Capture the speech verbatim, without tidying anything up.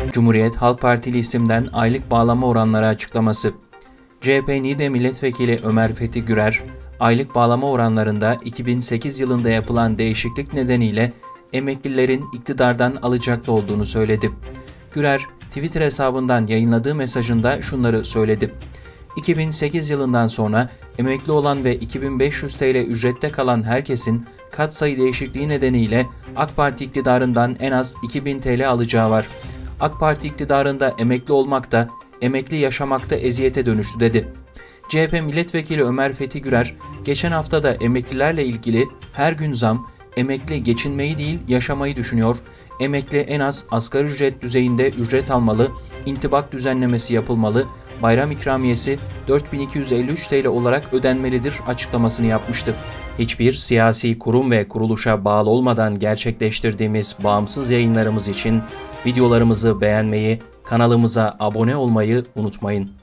Cumhuriyet Halk Partili isimden aylık bağlama oranları açıklaması. C H P Niğde Milletvekili Ömer Fethi Gürer, aylık bağlama oranlarında iki bin sekiz yılında yapılan değişiklik nedeniyle emeklilerin iktidardan alacaklı olduğunu söyledi. Gürer, Twitter hesabından yayınladığı mesajında şunları söyledi. iki bin sekiz yılından sonra emekli olan ve iki bin beş yüz T L ücrette kalan herkesin katsayı değişikliği nedeniyle AK Parti iktidarından en az iki bin T L alacağı var. AK Parti iktidarında emekli olmak da, emekli yaşamakta eziyete dönüştü dedi. C H P Milletvekili Ömer Fethi Gürer, geçen hafta da emeklilerle ilgili her gün zam, emekli geçinmeyi değil yaşamayı düşünüyor, emekli en az asgari ücret düzeyinde ücret almalı, intibak düzenlemesi yapılmalı, bayram ikramiyesi dört bin iki yüz elli üç T L olarak ödenmelidir açıklamasını yapmıştı. Hiçbir siyasi kurum ve kuruluşa bağlı olmadan gerçekleştirdiğimiz bağımsız yayınlarımız için videolarımızı beğenmeyi, kanalımıza abone olmayı unutmayın.